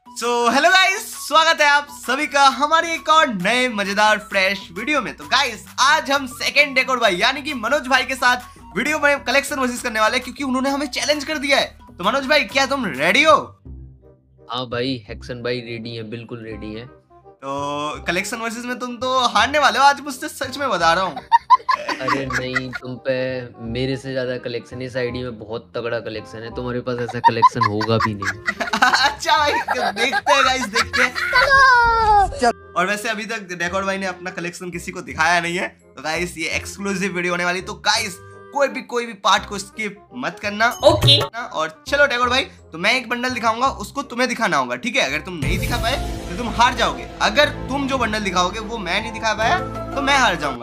Hello guys, स्वागत है आप सभी का हमारे एक और नए मजेदार फ्रेश वीडियो में। तो गाइस, आज हम सेकंड डेकोर भाई यानी कि मनोज भाई के साथ वीडियो में कलेक्शन वर्सेस करने वाले हैं, क्योंकि उन्होंने हमें चैलेंज कर दिया है। तो मनोज भाई, क्या तुम रेडी हो? हाँ भाई, हेक्सन भाई रेडी है, बिल्कुल रेडी है। तो कलेक्शन वर्सेस में तुम तो हारने वाले हो आज, मुझसे सच में बता रहा हूँ। अरे नहीं, तुम पे मेरे से ज्यादा कलेक्शन, इस आईडी में बहुत तगड़ा कलेक्शन है, तुम्हारे पास ऐसा कलेक्शन होगा भी नहीं। अच्छा भाई, देखते हैं गाइस, देखते हैं। और वैसे अभी तक डेकोर भाई ने अपना कलेक्शन किसी को दिखाया नहीं है, तो गाइस ये एक्सक्लूसिव वीडियो होने वाली। तो गाइस कोई भी पार्ट को स्किप मत करना, ओके? और चलो डेकोर भाई, तो मैं एक बंडल दिखाऊंगा, उसको तुम्हें दिखाना होगा, ठीक है? अगर तुम नहीं दिखा पाए तो तुम हार जाओगे। अगर तुम जो बंडल दिखाओगे वो मैं नहीं दिखा पाया तो मैं हार जाऊंगा,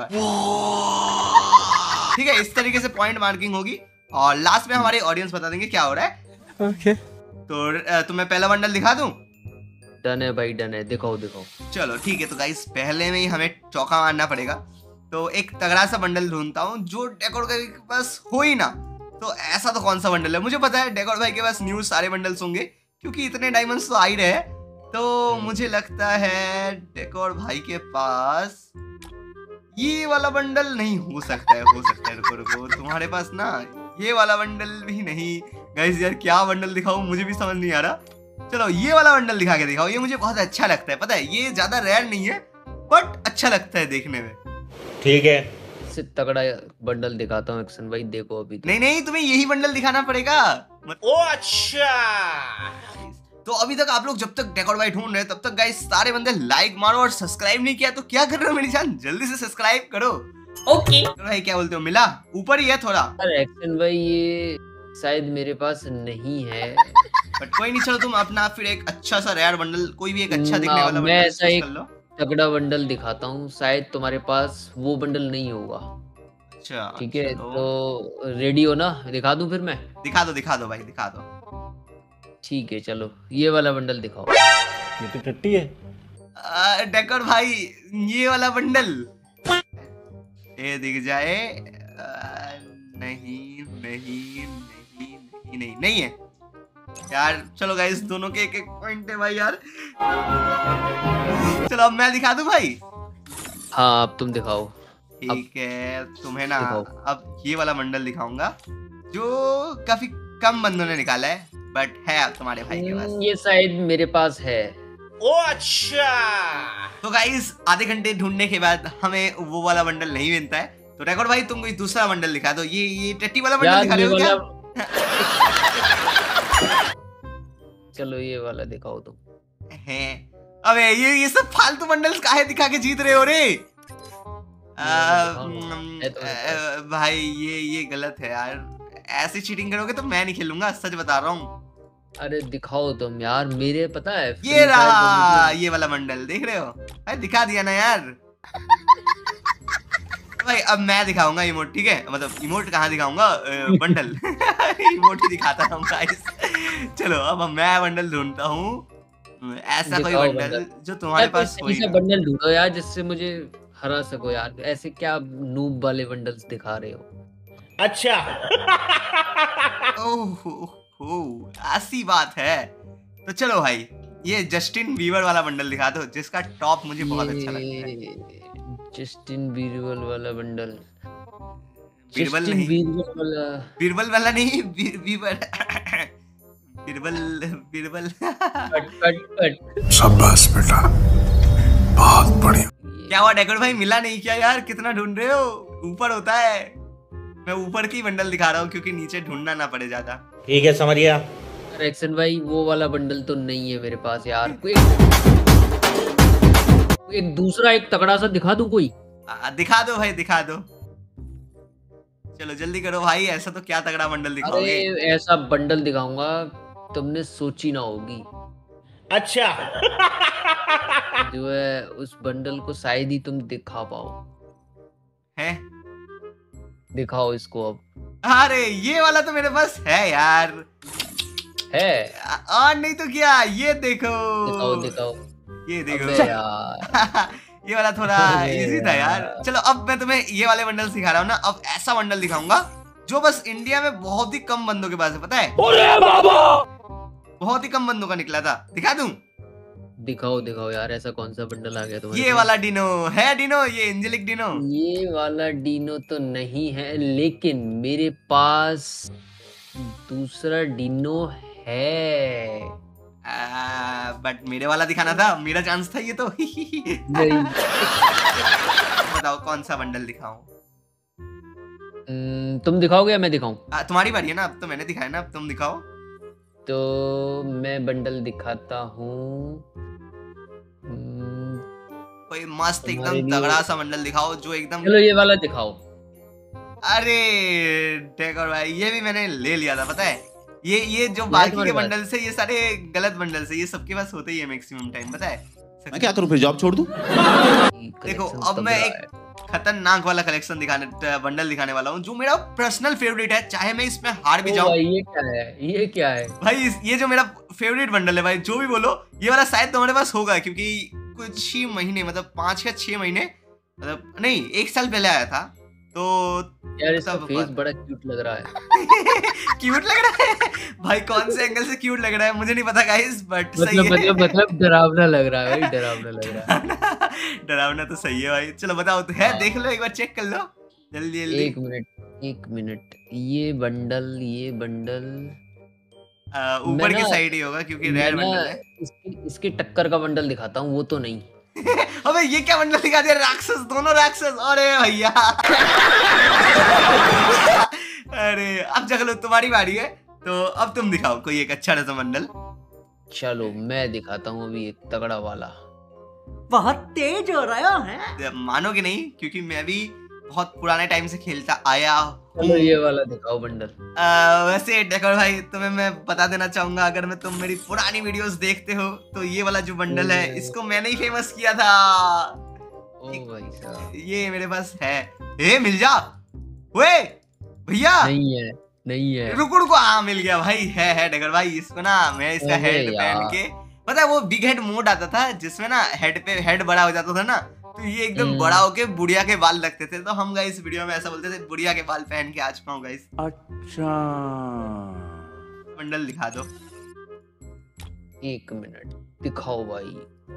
ठीक है? इस तरीके से पॉइंट मार्किंग होगी और लास्ट में हमारे ऑडियंस बता देंगे क्या हो रहा है। ओके। तो तुम्हें पहला बंडल दिखा दूं? डन है भाई, डन है, दिखाओ दिखाओ। चलो ठीक है। तो गाइस पहले में ही हमें चौका मारना पड़ेगा, तो एक तगड़ा सा बंडल ढूंढता हूँ जो डेकोर के पास हो ही ना। तो ऐसा तो कौन सा बंडल है? मुझे पता है डेकोर भाई के पास न्यू सारे बंडल्स होंगे, क्योंकि इतने डायमंड्स तो आ ही रहे हैं। तो मुझे लगता है डेकोर भाई के पास ये वाला बंडल नहीं हो सकता है। रुको, तुम्हारे पास ना ये वाला बंडल भी नहीं। गाइस यार, क्या बंडल दिखाऊं, मुझे भी समझ नहीं आ रहा। चलो ये वाला बंडल दिखा के दिखाओ, ये मुझे बहुत अच्छा लगता है। पता है ये ज्यादा रेयर नहीं है बट अच्छा लगता है देखने में। ठीक है, इससे तगड़ा बंडल दिखाता हूँ एक्शन भाई, देखो अभी तो। नहीं, तुम्हें यही बंडल दिखाना पड़ेगा। ओ अच्छा। तो अभी तक आप लोग जब तक डेकोर भाई ढूंढ रहे हैं तब तक गाइस सारे बंदे लाइक मारो, और सब्सक्राइब नहीं किया तो क्या कर रहे हो मेरी जान, जल्दी से सब्सक्राइब करो, ओके? भाई क्या बोलते हो, मिला? ऊपर ही है थोड़ा। अरे एक्शन भाई, ये शायद मेरे पास नहीं है। बट कोई नहीं, चलो तुम अपना फिर एक अच्छा सा रेयर बंडल, कोई भी एक अच्छा दिखने वाला मैं बंडल ऐसा एक तगड़ा बंडल दिखाता हूँ, शायद तुम्हारे पास वो बंडल नहीं होगा। अच्छा ठीक है, तो रेडी हो ना? दिखा दूं फिर मैं? दिखा दो भाई, दिखा दो। ठीक है, चलो ये वाला बंडल दिखाओ। ये तो टट्टी है। डेकोर भाई, ये वाला बंडल ये दिख जाए। नहीं है यार। चलो गाइस, दोनों के एक पॉइंट है भाई यार। चलो अब मैं दिखा दूं भाई। हाँ, अब तुम दिखाओ। ठीक है, तुम्हें ना अब ये वाला बंडल दिखाऊंगा जो काफी कम बंदों ने निकाला है, बट है अब तुम्हारे भाई के पास। ये शायद मेरे पास है। ओ अच्छा। तो गाइस आधे घंटे ढूंढने के बाद हमें वो वाला बंडल नहीं मिलता है। तो डेकोर भाई, तुम कोई दूसरा बंडल दिखा दो। ये टट्टी वाला बंडल दिखा रहे हो क्या? चलो ये वाला दिखाओ तुम। अबे ये सब फालतू बंडल्स काहे दिखा के जीत रहे हो रे? भाई ये गलत है यार, ऐसे चीटिंग करोगे तो मैं नहीं खेलूंगा, सच बता रहा हूँ। अरे दिखाओ तुम यार, मेरे पता है ये रहा ये वाला बंडल, देख रहे हो भाई? दिखा दिया ना यार। भाई अब मैं दिखाऊंगा इमोट, ठीक है? मतलब इमोट कहाँ दिखाऊंगा, बंडल। इमोट ही दिखाता हूँ गाइस। चलो अब मैं बंडल ढूंढता हूँ, ऐसा कोई बंडल जो तुम्हारे पास कोई ऐसा बंडल ढूंढो यार जिससे मुझे हरा सको यार। ऐसे क्या नूब वाले बंडल्स दिखा रहे हो? अच्छा। ओह, ऐसी बात है। तो चलो भाई, ये जस्टिन बीबर वाला बंडल दिखा दो, जिसका टॉप मुझे बहुत अच्छा लगता है। जस्टिन बीबर वाला बंडल? बीरबल नहीं, बीरबल वाला नहीं, बीबर। बीरबल। शाबाश बेटा, बहुत बढ़िया। क्या हुआ डेकोर भाई, मिला नहीं क्या यार? कितना ढूंढ रहे हो? ऊपर होता है। मैं ऊपर की बंडल दिखा रहा हूँ क्योंकि नीचे ढूंढना ना पड़े ज्यादा। ठीक है, समझ गया। एक्शन भाई, वो वाला बंडल तो नहीं है मेरे पास यार। एक दूसरा एक तगड़ा सा दिखा दूं कोई? दिखा दो भाई, दिखा दो। चलो जल्दी करो भाई, ऐसा तो क्या तगड़ा बंडल दिखाओगे? अरे ऐसा बंडल दिखाऊंगा तुमने सोची ना होगी। अच्छा। जो है उस बंडल को शायद ही तुम दिखा पाओ। है? दिखाओ इसको अब। अरे ये वाला तो मेरे पास है यार। है? और नहीं तो क्या, ये देखो। दिखाओ। ये देखो यार। ये वाला थोड़ा इजी था यार। चलो अब मैं तुम्हें ये वाले बंडल सिखा रहा हूँ ना। अब ऐसा बंडल दिखाऊंगा जो बस इंडिया में बहुत ही कम बंदों के पास है, पता है? अरे बाबा, बहुत ही कम बंदों का निकला था। दिखा दूं? दिखाओ दिखाओ यार, ऐसा कौन सा बंडल आ गया तुम्हारे ये पास? वाला डिनो है, डिनो ये एंजेलिक डिनो। ये वाला डीनो तो नहीं है, लेकिन मेरे पास दूसरा डीनो है। बट मेरे वाला दिखाना था, मेरा चांस था ये तो। नहीं। बताओ कौन सा बंडल दिखाऊं? तुम दिखाओगे या मैं दिखाऊं? तुम्हारी बारी है ना, अब तो मैंने दिखाया ना, अब तुम दिखाओ। तो मैं बंडल दिखाता हूँ। कोई मस्त तुम्हारे एकदम लिए तगड़ा सा बंडल दिखाओ जो एकदम। चलो ये वाला दिखाओ। अरे डेकोर भाई, ये भी मैंने ले लिया था पता है। ये जो है बाकी तुम्हारे के पास? बंडल से, ये सारे गलत बंडल से, ये सबके पास होते ही है मैक्सिमम टाइम, पता है। मैं क्या करूं, फिर जॉब छोड़ दूं? देखो कलेक्शन अब मैं तगड़ा एक है। खतरनाक वाला कलेक्शन बंडल दिखाने वाला हूँ जो मेरा पर्सनल फेवरेट है, चाहे मैं इसमें हार भी ओ जाऊं। भाई ये क्या है, ये क्या है? भाई ये जो मेरा फेवरेट बंडल है भाई, जो भी बोलो, ये वाला शायद तुम्हारे पास होगा, क्योंकि कुछ ही महीने, मतलब 5 या 6 महीने, मतलब नहीं 1 साल पहले आया था। तो यार इसका तब फेस पर- बड़ा क्यूट लग रहा है। क्यूट लग रहा है भाई, कौन से एंगल से क्यूट लग रहा है मुझे नहीं पता गाइस, बट सही मतलब है। मतलब डरावना लग रहा है भाई, डरावना लग रहा है। डरावना तो सही है भाई। चलो बताओ तो है, हाँ। देख लो एक बार, चेक कर लो जल्दी जल्दी। एक मिनट, ये बंडल ऊपर मैं की ना साइड ही होगा क्योंकि मैं रेड ना बंडल है। इसके टक्कर का बंडल दिखाता हूँ, वो तो नहीं। अबे ये क्या बंडल दिखा दिया, राक्षस, दोनों राक्षस, अरे भैया। अरे अब चलो तुम्हारी बारी है, तो अब तुम दिखाओ कोई एक अच्छा सा बंडल। चलो मैं दिखाता हूँ अभी एक तगड़ा वाला। बहुत तेज हो रहा है। मानोगे नहीं, क्योंकि मैं भी बहुत पुराने टाइम से खेलता आया हूँ। चलो ये वाला दिखाओ बंडल। वैसे डेकोर भाई तुम्हें मैं बता देना चाहूंगा, अगर मैं तुम मेरी पुरानी वीडियोस देखते हो तो ये वाला जो बंडल है इसको मैंने ही फेमस किया था। ओ भाई साहब, ये मेरे पास है। ए मिल जा, ओए भैया। नहीं है। रुको रुको, हाँ मिल गया भाई, है डेकोर भाई। इसको ना मैं इसका अरे हेड पहन यार। के, पता है वो बिग हेड मोड आता था जिसमें ना हेड पे हेड बड़ा हो जाता था ना, तो ये एकदम बड़ा होके बुढ़िया के बाल लगते थे, तो हम गाइस वीडियो में ऐसा बोलते थे, बुढ़िया के बाल पहन के आज पाऊं गाइस। अच्छा, बंडल दिखा दो। एक मिनट, दिखाओ भाई।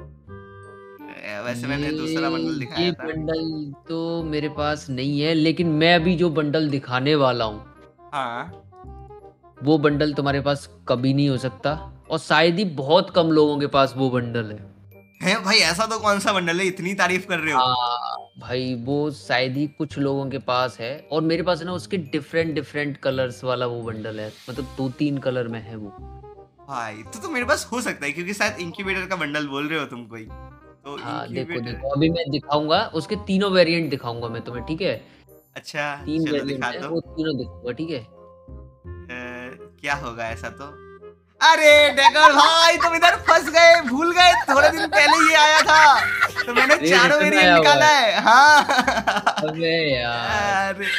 वैसे मैंने दूसरा बंडल ये दिखाया था। बंडल तो मेरे पास नहीं है, लेकिन मैं अभी जो बंडल दिखाने वाला हूँ हाँ वो बंडल तुम्हारे पास कभी नहीं हो सकता, और शायद ही बहुत कम लोगों के पास वो बंडल है। भाई, ऐसा तो कौन सा बंडल है, इतनी तारीफ कर रहे हो। भाई वो शायद ही कुछ लोगों के पास है, और मेरे पास ना उसके डिफरेंट कलर्स वाला वो बंडल है, मतलब 2-3 कलर में है वो। भाई तो मेरे पास हो सकता है, क्योंकि शायद इंक्यूबेटर का बंडल बोल रहे हो तुम कोई, तो हाँ देखो incubator- अभी मैं दिखाऊंगा उसके तीनों वेरिएंट दिखाऊंगा मैं तुम्हें, ठीक है? अच्छा 3 चलो वेरिएंट दिखा है, दो। वो तीनों दिखाऊंगा, ठीक है? क्या होगा ऐसा तो। अरे डेकोर भाई तुम इधर फंस गए, भूल गए, थोड़े दिन पहले ये आया था तो मैंने ये चारों रिटर्न वेरिएंट आया हुआ निकाला है। हाँ अबे यार। अरे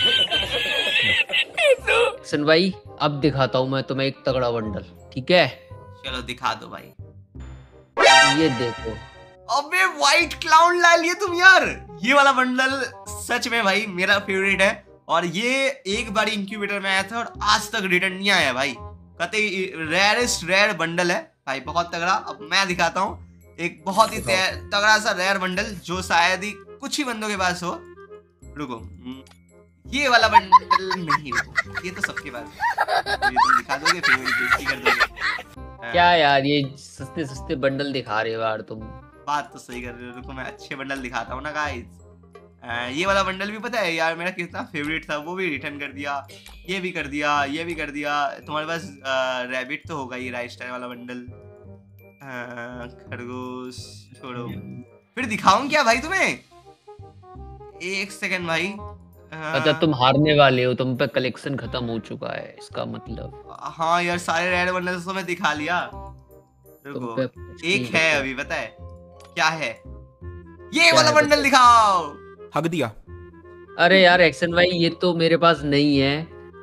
सन भाई अब दिखाता हूँ मैं तुम्हें एक तगड़ा बंडल, ठीक है? चलो दिखा दो भाई। ये देखो। अबे व्हाइट क्लाउन ला लिए तुम यार, ये वाला बंडल सच में भाई मेरा फेवरेट है, और ये एक बार इंक्यूबेटर में आया था और आज तक रिटर्न नहीं आया भाई। कहते रेयरेस्ट रेयर बंडल है भाई, बहुत तगड़ा। अब मैं दिखाता हूँ एक बहुत ही तगड़ा सा रेयर बंडल जो शायद ही कुछ ही बंदों के पास हो। रुको, ये वाला बंडल नहीं, रुको ये तो सबके पास है, तो ये तुम दिखा दोगे फिर मेरी बेइज्जती कर दोगे। क्या यार ये सस्ते बंडल दिखा रहे हो यार तुम। बात तो सही कर रहे हो, रुको मैं अच्छे बंडल दिखाता हूँ ना गाइस। ये वाला बंडल भी पता है यार मेरा कितना फेवरेट था, वो भी रिटर्न कर दिया, ये भी कर दिया, ये भी कर दिया। तुम्हारे पास रैबिट तो होगा, ये राइट स्टाइल वाला बंडल। खरगोश छोड़ो, फिर दिखाऊं क्या भाई तुम्हें, एक सेकंड भाई। अच्छा तुम हारने वाले हो, तुम पे कलेक्शन खत्म हो चुका है इसका मतलब। हाँ यार सारे रेड बंडल तो मैं दिखा लिया। तुम रुको पे कुछ एक नहीं है बचा। अभी, पता है क्या है, ये क्या वाला है बंडल दिखाओ। हक दिया। अरे यार एक्शन भाई ये तो मेरे पास नहीं है।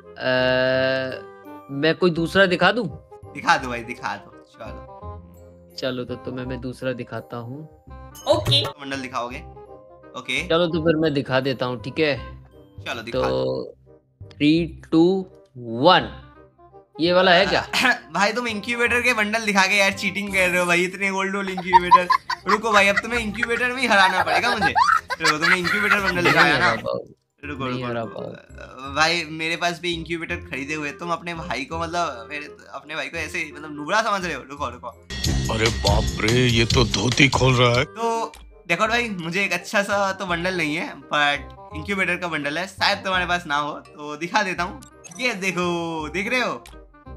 मैं कोई दूसरा दिखा दूं? दिखा दो भाई दिखा दो, चलो तो तुम्हें मैं दूसरा दिखाता हूँ। ओके। बंडल दिखाओगे, ओके चलो तो फिर मैं दिखा देता हूँ, ठीक है? चलो दिखा तो दो। 3, 2, 1 ये वाला है क्या? भाई तुम इंक्यूबेटर के बंडल दिखा के यार चीटिंग कर रहे हो भाई, इतने गोल्ड इंक्यूबेटर। रुको भाई, अब तुम्हें इंक्यूबेटर में ही हराना पड़ेगा मुझे। रुको, तुमने इंक्यूबेटर बंडल दिखाया ना। रुको नहीं हरा रुको भाई, मेरे पास भी इंक्यूबेटर खरीदे हुए, तुम अपने भाई को मतलब अपने भाई को ऐसे मतलब नुबड़ा समझ रहे हो। रुको रुको, अरे बाप रे, ये तो धोती खोल रहा है। तो देखो भाई, मुझे एक अच्छा सा तो बंडल नहीं है, बट इंक्यूबेटर का बंडल है, शायद तुम्हारे पास ना हो तो दिखा देता हूँ। ये देखो, देख रहे हो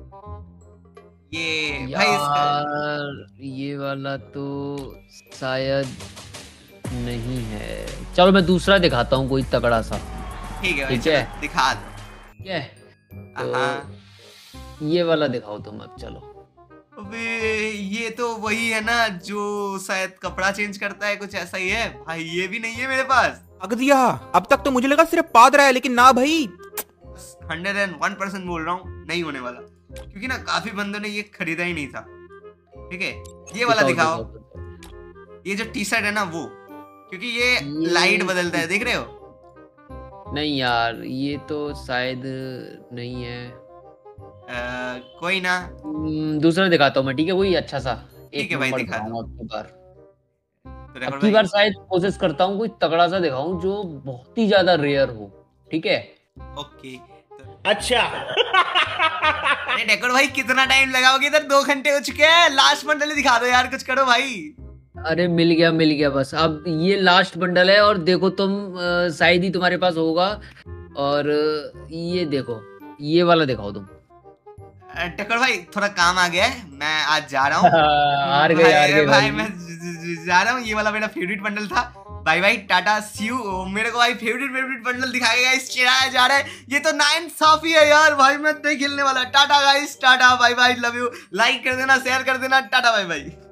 ये भाई इसका। यार ये वाला तो शायद नहीं है। चलो मैं दूसरा दिखाता हूँ कोई तगड़ा सा। ठीक है भाई, ठीक है। चलो दिखा दो। ठीक है, तो हाँ। ये वाला दिखाओ तुम अब। चलो अबे ये तो वही है ना जो शायद कपड़ा चेंज करता है, कुछ ऐसा ही है भाई। ये भी नहीं है मेरे पास। हक दिया। अब तक तो मुझे लगा सिर्फ पाद रहा है, लेकिन ना भाई। 101% बोल रहा हूँ नहीं होने वाला, क्योंकि ना काफी बंदों ने ये खरीदा ही नहीं था। ठीक है, ये वाला दिखाओ। ये जो टी शर्ट है ना वो, क्योंकि ये लाइट बदलता है, देख रहे हो। नहीं यार, ये तो शायद नहीं है। कोई ना, दूसरा दिखाता हूँ मैं। ठीक है, वही अच्छा सा ठीक है भाई, नंबर दिखा दिखाऊंगा दो। अब की बार। तो अब की बार शायद कोशिश करता हूँ कोई तगड़ा सा दिखाऊं जो बहुत ही ज्यादा रेयर हो। ठीक है, ओके। अच्छा। अरे डेकोर भाई, कितना टाइम लगाओगे? इधर 2 घंटे हो चुके हैं। लास्ट बंडल दिखा दो यार, कुछ करो भाई। अरे मिल गया बस। अब ये लास्ट बंडल है, और देखो तुम शायद ही तुम्हारे पास होगा। और ये देखो, ये वाला दिखाओ तुम। टक्कर भाई, थोड़ा काम आ गया है, मैं आज जा रहा हूँ। हार गए भाई मैं जा रहा हूँ। ये वाला मेरा फेवरेट बंडल था। Bye bye, tata, see you. मेरे को भाई फेवरेट बंडल दिखाया गाइस, चिढ़ाया जा रहा है। ये तो नाइंसाफी है यार भाई, मैं नहीं खेलने वाला। Tata guys, tata, bye bye, love you. Like कर देना, शेयर कर देना, टाटा बाय बाय।